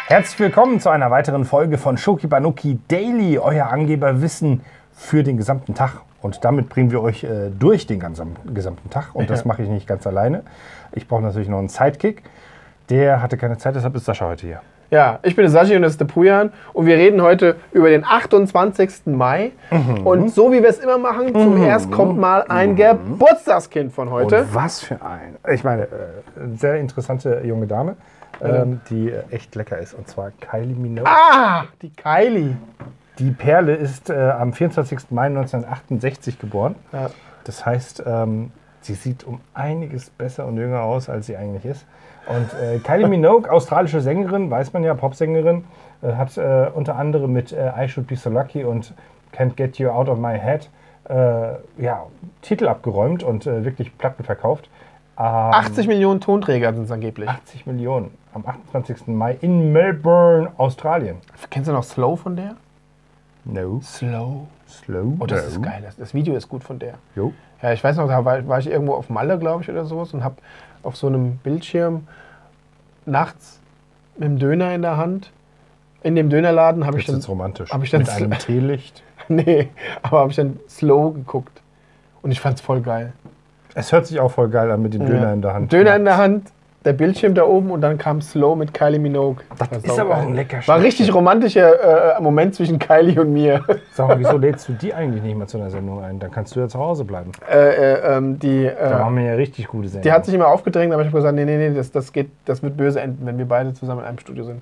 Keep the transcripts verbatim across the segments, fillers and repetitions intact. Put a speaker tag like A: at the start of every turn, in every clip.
A: Herzlich willkommen zu einer weiteren Folge von Schoki Banuki Daily, euer Angeberwissen für den gesamten Tag. Und damit bringen wir euch äh, durch den ganzen, gesamten Tag. Und das mache ich nicht ganz alleine. Ich brauche natürlich noch einen Sidekick. Der hatte keine Zeit, deshalb ist Sascha heute hier.
B: Ja, ich bin der Sashi und das ist der Pujan. Und wir reden heute über den achtundzwanzigsten Mai. Mhm. Und so wie wir es immer machen, zuerst mhm. kommt mal ein mhm. Geburtstagskind von heute.
A: Und was für ein. Ich meine, äh, eine sehr interessante junge Dame, ähm, die äh, echt lecker ist. Und zwar Kylie Minogue.
B: Ah, die Kylie.
A: Die Perle ist äh, am vierundzwanzigsten Mai neunzehnhundertachtundsechzig geboren. Ja. Das heißt, ähm, sie sieht um einiges besser und jünger aus, als sie eigentlich ist. Und äh, Kylie Minogue, australische Sängerin, weiß man ja, Popsängerin, äh, hat äh, unter anderem mit äh, I Should Be So Lucky und Can't Get You Out of My Head äh, ja, Titel abgeräumt und äh, wirklich Platten verkauft. Ähm,
B: achtzig Millionen Tonträger sind es angeblich.
A: achtzig Millionen am achtundzwanzigsten Mai in Melbourne, Australien.
B: Kennst du noch Slow von der?
A: No.
B: Slow.
A: Slow?
B: Oh, das
A: no.
B: ist geil. Das, das Video ist gut von der.
A: Jo.
B: Ja, ich weiß noch, da war, war ich irgendwo auf Malle, glaube ich, oder sowas und habe auf so einem Bildschirm nachts mit dem Döner in der Hand. In dem Dönerladen habe ich dann...
A: Das ist romantisch.
B: Hab ich dann
A: mit einem Teelicht.
B: Nee, aber habe ich dann Slow geguckt. Und ich fand's voll geil.
A: Es hört sich auch voll geil an mit dem Döner ja. in der Hand.
B: Döner in der Hand, der Bildschirm da oben und dann kam Slow mit Kylie Minogue.
A: Das, das ist aber auch ein lecker
B: War ein richtig romantischer äh, Moment zwischen Kylie und mir.
A: Sag mal, wieso lädst du die eigentlich nicht mal zu einer Sendung ein? Dann kannst du ja zu Hause bleiben.
B: Äh, äh, ähm, die, äh,
A: da haben wir ja richtig gute Sendungen.
B: Die hat sich immer aufgedrängt, aber ich habe gesagt, nee, nee, nee, das, das, geht, das wird böse enden, wenn wir beide zusammen in einem Studio sind.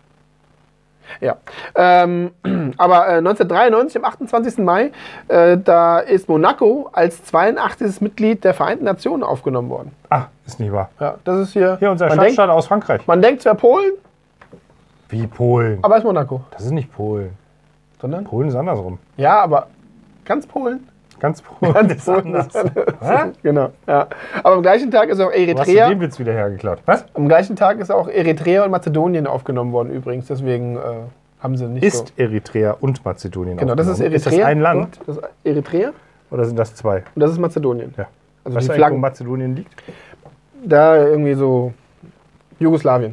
B: Ja, ähm, aber äh, neunzehnhundertdreiundneunzig, am achtundzwanzigsten Mai, äh, da ist Monaco als zweiundachtzigstes Mitglied der Vereinten Nationen aufgenommen worden.
A: Ah, ist nicht wahr.
B: Ja, das ist hier...
A: Hier unser Stadtstaat aus Frankreich.
B: Man denkt zwar Polen.
A: Wie Polen?
B: Aber es ist Monaco.
A: Das ist nicht Polen.
B: Sondern?
A: Polen ist andersrum.
B: Ja, aber ganz Polen.
A: Ganz Polen
B: ganz
A: ist
B: Polen
A: anders.
B: Ist genau, ja. Aber am gleichen Tag ist auch Eritrea...
A: Du hast den Witz wieder hergeklaut. Was?
B: Am gleichen Tag ist auch Eritrea und Mazedonien aufgenommen worden übrigens. Deswegen äh, haben sie nicht
A: Ist
B: so...
A: Eritrea und Mazedonien
B: Genau,
A: aufgenommen?
B: das ist Eritrea.
A: Ist das ein Land?
B: Das ist Eritrea.
A: Oder sind das zwei?
B: Und das ist Mazedonien.
A: Ja.
B: Also
A: weißt
B: die
A: du
B: Flaggen,
A: wo Mazedonien liegt?
B: Da irgendwie so Jugoslawien.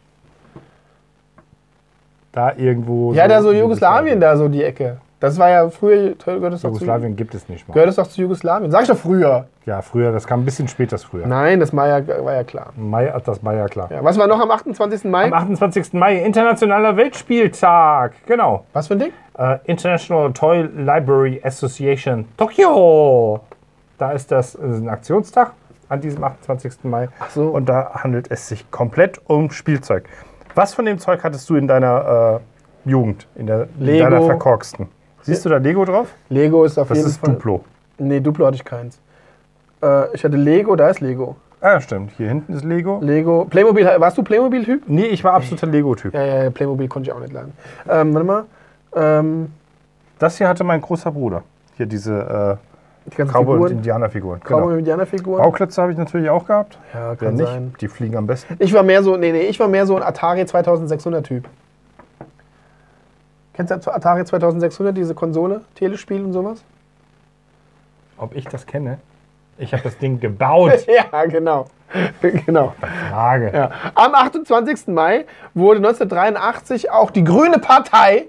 A: Da irgendwo...
B: Ja, so da so Jugoslawien, da so die Ecke. Das war ja früher... Gehört das
A: Jugoslawien
B: zu,
A: gibt es nicht mal.
B: Gehört es doch zu Jugoslawien? Sag ich doch früher.
A: Ja, früher, das kam ein bisschen später als früher.
B: Nein, das war ja, war ja klar.
A: Mai, das war ja klar.
B: Ja, was war noch am achtundzwanzigsten Mai?
A: Am achtundzwanzigsten Mai, Internationaler Weltspieltag. Genau.
B: Was für ein Ding?
A: Uh, International Toy Library Association Tokyo. Da ist das, das ist ein Aktionstag an diesem achtundzwanzigsten Mai.
B: Ach so.
A: Und da handelt es sich komplett um Spielzeug. Was von dem Zeug hattest du in deiner äh, Jugend, in, der, in deiner verkorksten? Siehst du da Lego drauf?
B: Lego ist auf
A: das
B: jeden
A: ist
B: Fall...
A: Duplo.
B: Nee, Duplo hatte ich keins. Äh, ich hatte Lego, da ist Lego.
A: Ah, stimmt. Hier hinten ist Lego.
B: Lego. Playmobil, warst du Playmobil-Typ?
A: Nee, ich war absoluter Lego-Typ.
B: Ja, ja, Playmobil konnte ich auch nicht leiden. Ähm, warte mal. Ähm,
A: das hier hatte mein großer Bruder. Hier diese äh,
B: die ganzen
A: Cowboy-
B: Figuren.
A: und Indianerfiguren.
B: Cowboy-
A: Genau.
B: und Indianerfiguren.
A: Bauklötze habe ich natürlich auch gehabt.
B: Ja,
A: Wer
B: kann
A: nicht?
B: sein.
A: Die fliegen am besten.
B: Ich war mehr so, nee, nee, ich war mehr so ein Atari zweitausendsechshundert-Typ. Kennst du Atari zweitausendsechshundert, diese Konsole, Telespiel und sowas?
A: Ob ich das kenne? Ich habe das Ding gebaut.
B: Ja, genau. genau.
A: Frage.
B: Ja. Am achtundzwanzigsten Mai wurde neunzehnhundertdreiundachtzig auch die Grüne Partei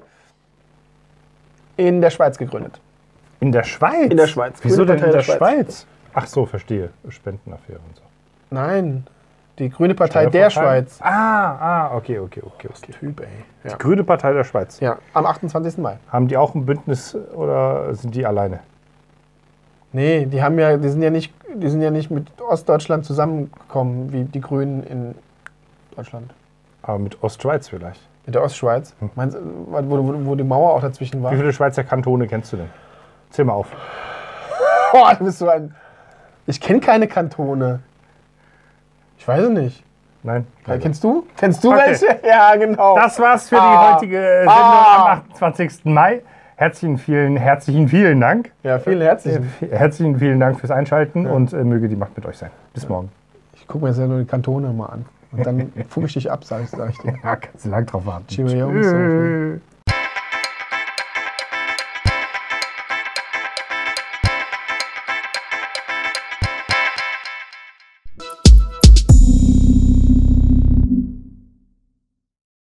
B: in der Schweiz gegründet.
A: In der Schweiz?
B: In der Schweiz.
A: Wieso
B: Grüne
A: denn in der
B: Partei
A: Schweiz? Ach so, verstehe. Spendenaffäre und so.
B: Nein, die Grüne Partei der Schweiz.
A: Ah, ah, okay, okay, okay. okay.
B: Typ, ey. Ja.
A: Die Grüne Partei der Schweiz.
B: Ja, am achtundzwanzigsten Mai.
A: Haben die auch ein Bündnis oder sind die alleine?
B: Nee, die haben ja, die sind ja nicht, die sind ja nicht mit Ostdeutschland zusammengekommen, wie die Grünen in Deutschland.
A: Aber mit Ostschweiz vielleicht.
B: Mit der Ostschweiz? Hm. Meinst du, wo, wo, wo die Mauer auch dazwischen war?
A: Wie viele Schweizer Kantone kennst du denn? Zähl mal auf.
B: Boah, du bist so ein... Ich kenne keine Kantone. Ich weiß es nicht.
A: Nein.
B: Ja, kennst du? Kennst du
A: Okay.
B: welche? Ja, genau.
A: Das war's für
B: Ah.
A: die heutige Sendung
B: Ah.
A: am achtundzwanzigsten Mai. Herzlichen vielen, herzlichen vielen Dank.
B: Ja, vielen herzlichen.
A: Äh, Herzlichen vielen Dank fürs Einschalten ja. und äh, möge die Macht mit euch sein. Bis ja. morgen.
B: Ich gucke mir jetzt ja nur die Kantone mal an. Und dann fuhr ich dich ab, sag ich, sag ich dir.
A: Ja, kannst du lang drauf warten.
B: Cheerio.